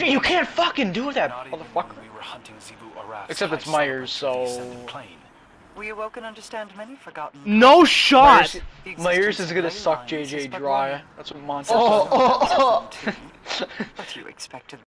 Dude, you can't fucking do that, motherfucker. Except it's Myers, so... We awoke and understand many forgotten. No shot! Myers is gonna suck JJ dry. That's what Monty said. But you expected